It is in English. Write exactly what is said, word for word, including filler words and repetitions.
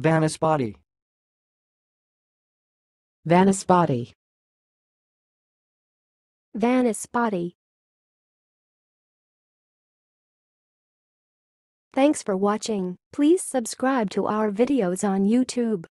vanaspati, vanaspati, vanaspati. Thanks for watching. Please subscribe to our videos on YouTube.